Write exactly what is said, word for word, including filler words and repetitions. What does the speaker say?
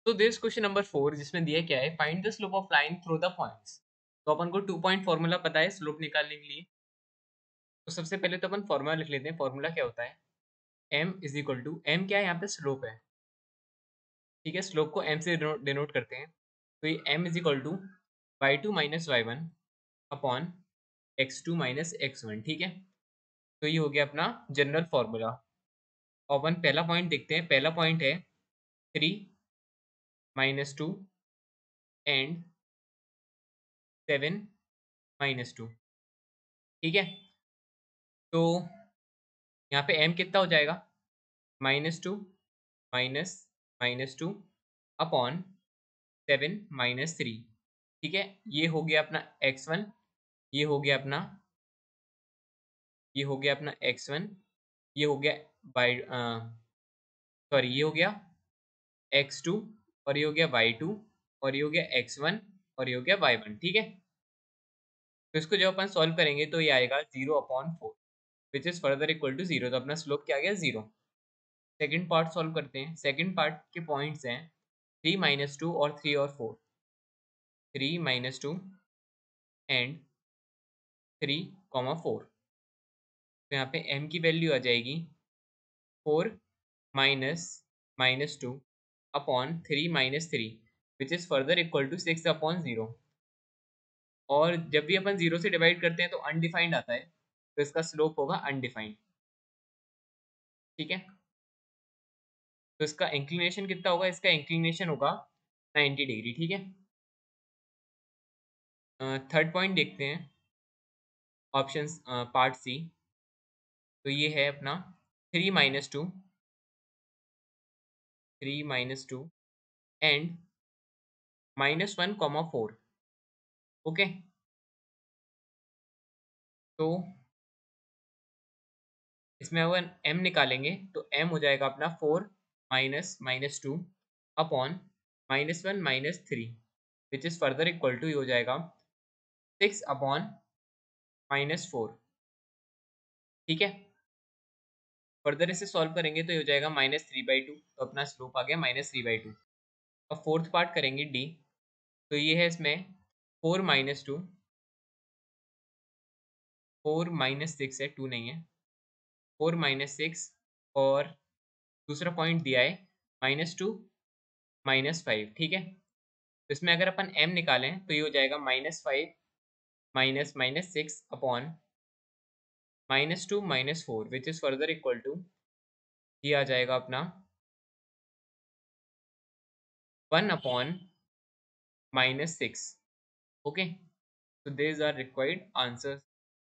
तो this question number four जिसमें दिया क्या है, find the slope of line through the points. तो अपन को टू पॉइंट फॉर्मूला पता है स्लोप निकालने के लिए। तो सबसे पहले तो अपन फॉर्मूला लिख लेते हैं। फॉर्मूला क्या होता है, m is equal to, m क्या है यहाँ पे, स्लोप है। ठीक है, स्लोप को m से डिनोट करते हैं। तो ये m is equal to y two minus y one upon x two minus x one. ठीक है, तो ये हो गया अपना जनरल फॉर्मूला। अपन पहला पॉइंट देखते हैं। पहला पॉइंट है three minus two and seven minus two. ठीक है, तो यहाँ पे m कितना हो जाएगा, minus two minus minus two upon seven minus three. ठीक है, ये हो गया अपना एक्स वन, ये हो गया अपना ये हो गया अपना एक्स वन, ये हो गया बाई सॉरी ये हो गया एक्स टू, और ये हो गया वाई टू, और ये हो गया एक्स वन, और ये हो गया वाई वन। ठीक है, तो इसको जब अपन सॉल्व करेंगे तो ये आएगा zero upon four which is further equal to zero. तो अपना स्लोप क्या आ गया, जीरो। सेकंड पार्ट सॉल्व करते हैं। सेकंड पार्ट के पॉइंट्स हैं थ्री माइनस टू और थ्री और four. Three minus two and three comma four. तो यहाँ पे m की वैल्यू आ जाएगी four minus minus two upon three minus three which is further equal to six upon zero. और जब भी अपन जीरो से डिवाइड करते हैं तो अनडिफाइंड आता है, तो इसका स्लोप होगा अनडिफाइंड। ठीक है, तो इसका इंक्लिनेशन कितना होगा, इसका इंक्लिनेशन होगा नाइन्टी डिग्री। ठीक है, थर्ड पॉइंट देखते हैं, ऑप्शन पार्ट सी। तो ये है अपना three minus two three minus two and minus one comma four. Okay, तो इसमें अगर m निकालेंगे तो m हो जाएगा अपना four minus minus two upon minus one minus three which is further equal to, हो जाएगा सिक्स अपॉन माइनस फोर। ठीक है, फर्दर इसे सॉल्व करेंगे तो ये हो जाएगा माइनस थ्री बाई टू। तो अपना स्लोप आ गया माइनस थ्री बाई टू। अब फोर्थ पार्ट करेंगे डी। तो ये है इसमें four minus two, four minus six है, टू नहीं है, फोर माइनस सिक्स, और दूसरा पॉइंट दिया है माइनस टू माइनस फाइव। ठीक है, तो इसमें अगर अपन m निकालें तो ये हो जाएगा minus five minus minus six upon minus two minus four which is further equal to, ये आ जाएगा अपना one upon minus six. Okay, so these are required answers